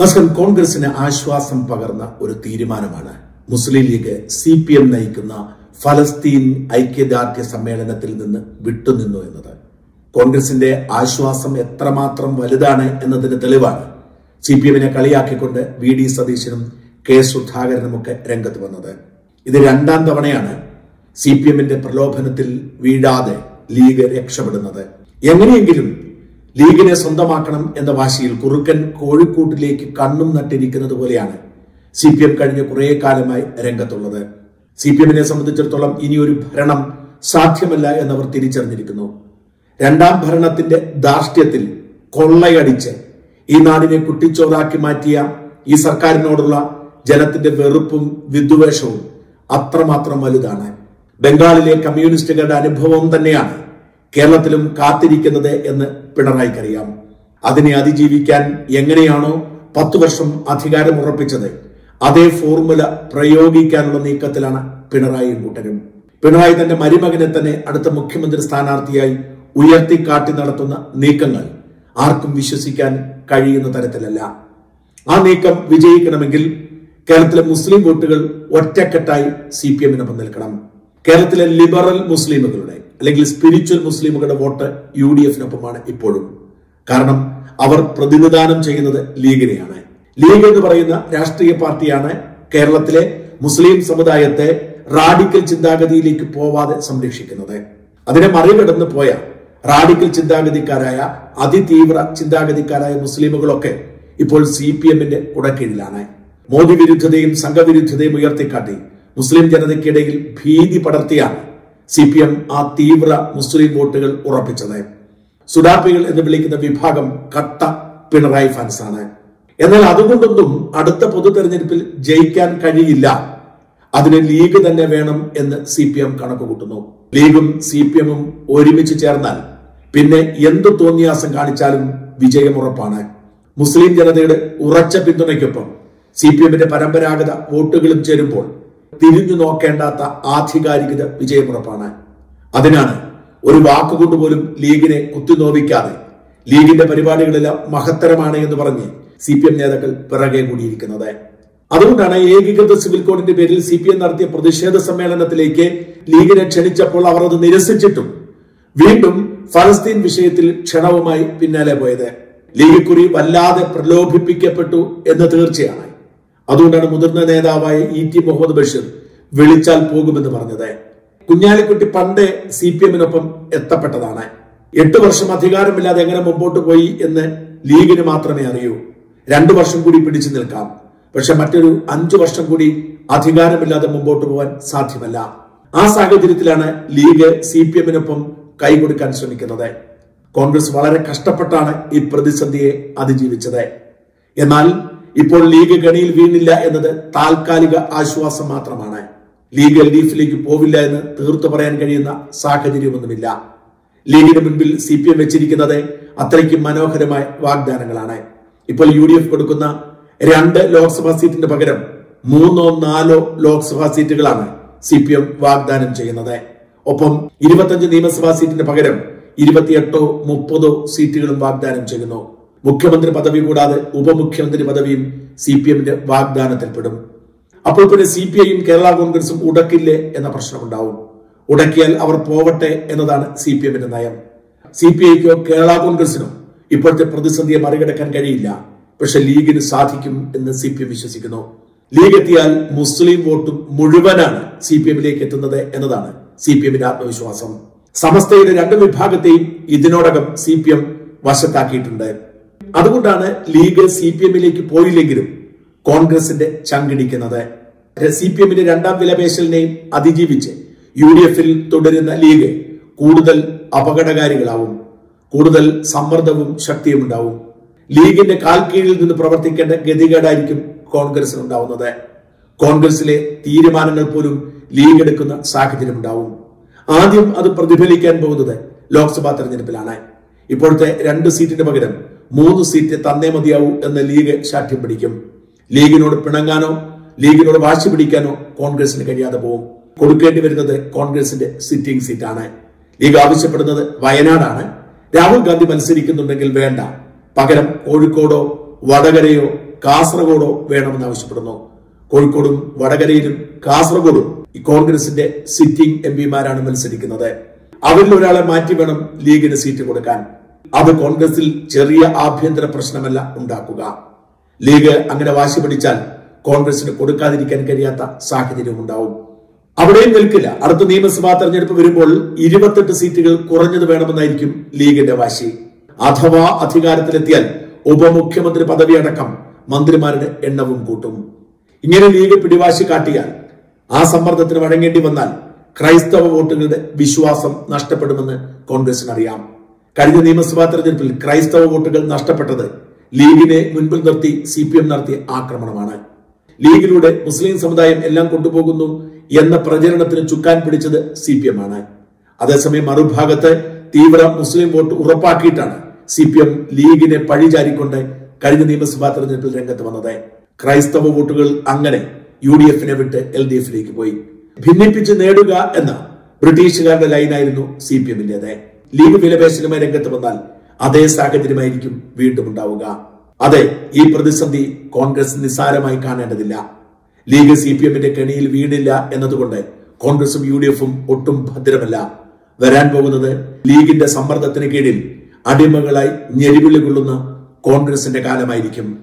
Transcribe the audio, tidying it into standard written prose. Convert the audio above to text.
നമസ്കാരം. കോൺഗ്രസിന് ആശ്വാസം പകർന്ന ഒരു തീരുമാനമാണ് മുസ്ലിം ലീഗ് CPM നയിക്കുന്ന ഫലസ്തീൻ ഐക്യദാർഢ്യ സമ്മേളനത്തിൽ നിന്ന് വിട്ടുനിന്നു എന്നത്. കോൺഗ്രസിന്റെ ആശ്വാസം എത്രമാത്രം വലുതാണ് എന്നതിന് തെളിവാണ് CPM-നെ കളിയാക്കിക്കൊണ്ട് VD സതീശനും K സുധാകരനുമൊക്കെ രംഗത്ത് വന്നത്. ഇത് രണ്ടാം തവണയാണ് CPM-ന്റെ പ്രലോഭനത്തിൽ വീഴാതെ ലീഗ് രക്ഷപ്പെടുന്നത്. എങ്ങനെയെങ്കിലും ലീഗിനെ സ്വന്തമാക്കണം എന്ന വാശിയിൽ കുറുക്കൻ കോഴിക്കൂട്ടിലേക്ക് കണ്ണും നട്ടിരിക്കുന്നത് പോലെയാണ് CPM കഴിഞ്ഞ കുറെ കാലമായി രംഗത്തുള്ളത്. CPM-നെ സംബന്ധിച്ചിടത്തോളം ഇനിയൊരു ഭരണം സാധ്യമല്ല എന്നവർ തിരിച്ചറിഞ്ഞിരിക്കുന്നു. രണ്ടാം ഭരണത്തിന്റെ ധാർഷ്ട്യത്തിൽ കൊള്ളയടിച്ച് ഈ നാടിനെ കുട്ടിച്ചോറാക്കി മാറ്റിയ ഈ സർക്കാരിനോടുള്ള ജനത്തിന്റെ വെറുപ്പും വിദ്വേഷവും അത്രമാത്രം വലുതാണ്. ബംഗാളിലെ കമ്മ്യൂണിസ്റ്റുകളുടെ അനുഭവം തന്നെയാണ് കേരളത്തിലും കാത്തിരിക്കുന്നത് എന്ന് പിണറായിക്കറിയാം. അതിനെ അതിജീവിക്കാൻ എങ്ങനെയാണോ 10 വർഷം അധികാരം ഉറപ്പിച്ചത് അതേ ഫോർമുല പ്രയോഗിക്കാനുള്ള നീക്കത്തിലാണ് പിണറായിയും കൂട്ടരും. പിണറായി തന്റെ മരുമകനെ തന്നെ അടുത്ത മുഖ്യമന്ത്രി സ്ഥാനാർത്ഥിയായി ഉയർത്തിക്കാട്ടി നടത്തുന്ന നീക്കങ്ങൾ ആർക്കും വിശ്വസിക്കാൻ കഴിയുന്ന തരത്തിലല്ല. ആ നീക്കം വിജയിക്കണമെങ്കിൽ കേരളത്തിലെ മുസ്ലിം വോട്ടുകൾ ഒറ്റക്കെട്ടായി CPM-നൊപ്പം നിൽക്കണം. കേരളത്തിലെ ലിബറൽ മുസ്ലിമുകളുടെ അല്ലെങ്കിൽ സ്പിരിച്വൽ മുസ്ലിമുകളുടെ വോട്ട് UDF-നൊപ്പമാണ് ഇപ്പോഴും. കാരണം അവർ പ്രതിനിധാനം ചെയ്യുന്നത് ലീഗിനെയാണ്. ലീഗ് എന്ന് പറയുന്ന രാഷ്ട്രീയ പാർട്ടിയാണ് കേരളത്തിലെ മുസ്ലിം സമുദായത്തെ റാഡിക്കൽ ചിന്താഗതിയിലേക്ക് പോവാതെ സംരക്ഷിക്കുന്നത്. അതിനെ മറികടന്ന് പോയ റാഡിക്കൽ ചിന്താഗതിക്കാരായ അതിതീവ്ര ചിന്താഗതിക്കാരായ മുസ്ലിമുകളൊക്കെ ഇപ്പോൾ CPM-ന്റെ കുടക്കീഴിലാണ്. മോദി വിരുദ്ധതയും സംഘവിരുദ്ധതയും ഉയർത്തിക്കാട്ടി മുസ്ലിം ജനതയ്ക്കിടയിൽ ഭീതി പടർത്തിയാണ് CPM ആ തീവ്ര മുസ്ലിം വോട്ടുകൾ ഉറപ്പിച്ചത്. സുഡാപ്പികൾ എന്ന് വിളിക്കുന്ന വിഭാഗം കട്ട പിണറായി ഫാൻസാണ്. എന്നാൽ അതുകൊണ്ടൊന്നും അടുത്ത പൊതു തെരഞ്ഞെടുപ്പിൽ ജയിക്കാൻ കഴിയില്ല. അതിന് ലീഗ് തന്നെ വേണം എന്ന് CPM കണക്കുകൂട്ടുന്നു. ലീഗും CPM-ഉം ഒരുമിച്ച് ചേർന്നാൽ പിന്നെ എന്തു തോന്നിയാസം കാണിച്ചാലും വിജയമുറപ്പാണ്. മുസ്ലിം ജനതയുടെ ഉറച്ച പിന്തുണയ്ക്കൊപ്പം CPM-ന്റെ പരമ്പരാഗത വോട്ടുകളും ചേരുമ്പോൾ തിരിഞ്ഞു നോക്കേണ്ടാത്ത ആധികാരികത വിജയമുറപ്പാണ്. അതിനാണ് ഒരു വാക്കുകൊണ്ട് പോലും ലീഗിനെ കുത്തിനോവിക്കാതെ ലീഗിന്റെ പരിപാടികളെല്ലാം മഹത്തരമാണ് എന്ന് പറഞ്ഞ് CPM നേതാക്കൾ പിറകെ കൂടിയിരിക്കുന്നത്. അതുകൊണ്ടാണ് ഏകീകൃത സിവിൽ കോഡിന്റെ പേരിൽ CPM നടത്തിയ പ്രതിഷേധ സമ്മേളനത്തിലേക്ക് ലീഗിനെ ക്ഷണിച്ചപ്പോൾ അവർ അത് നിരസിച്ചിട്ടും വീണ്ടും ഫലസ്തീൻ വിഷയത്തിൽ ക്ഷണവുമായി പിന്നാലെ പോയത്. ലീഗ് കുറി വല്ലാതെ പ്രലോഭിപ്പിക്കപ്പെട്ടു എന്ന് തീർച്ചയാണ്. അതുകൊണ്ടാണ് മുതിർന്ന നേതാവായ ET മുഹമ്മദ് ബഷീർ വിളിച്ചാൽ പോകുമെന്ന് പറഞ്ഞത്. കുഞ്ഞാലിക്കുട്ടി പണ്ടേ CPM-നൊപ്പം എത്തപ്പെട്ടതാണ്. 8 വർഷം അധികാരമില്ലാതെ എങ്ങനെ മുമ്പോട്ട് പോയി എന്ന് ലീഗിന് മാത്രമേ അറിയൂ. 2 വർഷം കൂടി പിടിച്ചു നിൽക്കാം, പക്ഷെ മറ്റൊരു 5 വർഷം കൂടി അധികാരമില്ലാതെ മുമ്പോട്ട് പോകാൻ സാധ്യമല്ല. ആ സാഹചര്യത്തിലാണ് ലീഗ് CPM-നൊപ്പം കൈകൊടുക്കാൻ ശ്രമിക്കുന്നത്. കോൺഗ്രസ് വളരെ കഷ്ടപ്പെട്ടാണ് ഈ പ്രതിസന്ധിയെ അതിജീവിച്ചത്. എന്നാൽ ഇപ്പോൾ ലീഗ് ഗണിയിൽ വീണില്ല എന്നത് താൽക്കാലിക ആശ്വാസം മാത്രമാണ്. ലീഗ് LDF-ലേക്ക് പോവില്ല എന്ന് തീർത്തു പറയാൻ കഴിയുന്ന സാഹചര്യമൊന്നുമില്ല. ലീഗിന് മുൻപിൽ CPM വെച്ചിരിക്കുന്നത് അത്രയ്ക്ക് മനോഹരമായ വാഗ്ദാനങ്ങളാണ്. ഇപ്പോൾ UDF കൊടുക്കുന്ന 2 ലോക്സഭാ സീറ്റിന് പകരം 3 or 4 ലോക്സഭാ സീറ്റുകളാണ് CPM വാഗ്ദാനം ചെയ്യുന്നത്. ഒപ്പം 25 നിയമസഭാ സീറ്റിന് പകരം 28 or 30 സീറ്റുകളും വാഗ്ദാനം ചെയ്യുന്നു. മുഖ്യമന്ത്രി പദവി കൂടാതെ ഉപമുഖ്യമന്ത്രി പദവിയും CPM-ന്റെ വാഗ്ദാനത്തിൽപ്പെടും. അപ്പോൾ പിന്നെ CPI-യും കേരള കോൺഗ്രസും ഉടക്കില്ലേ എന്ന പ്രശ്നമുണ്ടാവും. ഉടക്കിയാൽ അവർ പോവട്ടെ എന്നതാണ് CPM-ന്റെ നയം. CPI-ക്കോ കേരള കോൺഗ്രസിനോ ഇപ്പോഴത്തെ പ്രതിസന്ധിയെ മറികടക്കാൻ കഴിയില്ല. പക്ഷെ ലീഗിന് സാധിക്കും എന്ന് CPM വിശ്വസിക്കുന്നു. ലീഗ് എത്തിയാൽ മുസ്ലിം വോട്ടും മുഴുവനാണ് CPM-ലേക്ക് എത്തുന്നത് എന്നതാണ് CPM-ന്റെ ആത്മവിശ്വാസം. സമസ്തയുടെ 2 വിഭാഗത്തെയും ഇതിനോടകം CPM വശത്താക്കിയിട്ടുണ്ട്. അതുകൊണ്ടാണ് ലീഗ് CPM-ലേക്ക് പോയില്ലെങ്കിലും കോൺഗ്രസിന്റെ ചങ്കിടിക്കുന്നത്. CPM-ന്റെ രണ്ടാം വിലപേശലിനെയും അതിജീവിച്ച് UDF-ൽ തുടരുന്ന ലീഗ് കൂടുതൽ അപകടകാരികളാവും. കൂടുതൽ സമ്മർദ്ദവും ശക്തിയും ഉണ്ടാവും. ലീഗിന്റെ കാൽക്കീഴിൽ നിന്ന് പ്രവർത്തിക്കേണ്ട ഗതികേടായിരിക്കും കോൺഗ്രസിനുണ്ടാവുന്നത്. കോൺഗ്രസിലെ തീരുമാനങ്ങൾ പോലും ലീഗ് എടുക്കുന്ന സാഹചര്യം ഉണ്ടാവും. ആദ്യം അത് പ്രതിഫലിക്കാൻ പോകുന്നത് ലോക്സഭാ തെരഞ്ഞെടുപ്പിലാണ്. ഇപ്പോഴത്തെ 2 സീറ്റിന് പകരം 3 സീറ്റ് തന്നേ മതിയാവൂ എന്ന് ലീഗ് ശാഠ്യം പിടിക്കും. ലീഗിനോട് പിണങ്ങാനോ ലീഗിനോട് വാശി പിടിക്കാനോ കോൺഗ്രസിന് കഴിയാതെ പോകും. കൊടുക്കേണ്ടി വരുന്നത് കോൺഗ്രസിന്റെ സിറ്റിംഗ് സീറ്റാണ്. ലീഗ് ആവശ്യപ്പെടുന്നത് വയനാടാണ്. രാഹുൽ ഗാന്ധി മത്സരിക്കുന്നുണ്ടെങ്കിൽ വേണ്ട, പകരം കോഴിക്കോടോ വടകരയോ കാസർഗോഡോ വേണമെന്ന് ആവശ്യപ്പെടുന്നു. കോഴിക്കോടും വടകരയിലും കാസർഗോഡും ഈ കോൺഗ്രസിന്റെ സിറ്റിംഗ് എംപിമാരാണ് മത്സരിക്കുന്നത്. അവരിൽ ഒരാളെ മാറ്റി വേണം ലീഗിന് സീറ്റ് കൊടുക്കാൻ. അത് കോൺഗ്രസിൽ ചെറിയ ആഭ്യന്തര പ്രശ്നമല്ല ഉണ്ടാക്കുക. ലീഗ് അങ്ങനെ വാശി പിടിച്ചാൽ കോൺഗ്രസിന് കൊടുക്കാതിരിക്കാൻ കഴിയാത്ത സാഹചര്യം ഉണ്ടാവും. അവിടെയും നിൽക്കില്ല. അടുത്ത നിയമസഭാ തെരഞ്ഞെടുപ്പ് വരുമ്പോൾ 28 സീറ്റുകൾ കുറഞ്ഞത് വേണമെന്നായിരിക്കും ലീഗിന്റെ വാശി. അഥവാ അധികാരത്തിലെത്തിയാൽ ഉപമുഖ്യമന്ത്രി പദവി അടക്കം മന്ത്രിമാരുടെ എണ്ണവും കൂട്ടും. ഇങ്ങനെ ലീഗ് പിടിവാശി കാട്ടിയാൽ, ആ സമ്മർദ്ദത്തിന് വഴങ്ങേണ്ടി വന്നാൽ ക്രൈസ്തവ വോട്ടുകളുടെ വിശ്വാസം നഷ്ടപ്പെടുമെന്ന് കോൺഗ്രസിന് അറിയാം. കഴിഞ്ഞ നിയമസഭാ തെരഞ്ഞെടുപ്പിൽ ക്രൈസ്തവ വോട്ടുകൾ നഷ്ടപ്പെട്ടത് ലീഗിനെ മുൻപിൽ നിർത്തി CPM നടത്തിയ ആക്രമണമാണ്. ലീഗിലൂടെ മുസ്ലിം സമുദായം എല്ലാം കൊണ്ടുപോകുന്നു എന്ന പ്രചരണത്തിന് ചുക്കാൻ പിടിച്ചത് CPM ആണ്. അതേസമയം മറുഭാഗത്ത് തീവ്ര മുസ്ലിം വോട്ട് ഉറപ്പാക്കിയിട്ടാണ് CPM ലീഗിനെ പഴിചാരിക്കൊണ്ട് കഴിഞ്ഞ നിയമസഭാ തെരഞ്ഞെടുപ്പിൽ രംഗത്ത് വന്നത്. ക്രൈസ്തവ വോട്ടുകൾ അങ്ങനെ UDF-നെ വിട്ട് LDF-ലേക്ക് പോയി. ഭിന്നിപ്പിച്ച് നേടുക എന്ന ബ്രിട്ടീഷുകാരുടെ ലൈനായിരുന്നു CPM-ന്റേത്. ലീഗ് വിലപേശലുമായി രംഗത്ത് വന്നാൽ അതേ സാഹചര്യമായിരിക്കും വീണ്ടും ഉണ്ടാവുക. അതെ, ഈ പ്രതിസന്ധി കോൺഗ്രസ് നിസ്സാരമായി കാണേണ്ടതില്ല. ലീഗ് CPM-ന്റെ കെണിയിൽ വീണില്ല എന്നതുകൊണ്ട് കോൺഗ്രസും UDF-ഉം ഒട്ടും ഭദ്രമല്ല. വരാൻ പോകുന്നത് ലീഗിന്റെ സമ്മർദ്ദത്തിന് കീഴിൽ അടിമകളായി ഞെരിവിളി കൊള്ളുന്ന കോൺഗ്രസിന്റെ കാലമായിരിക്കും.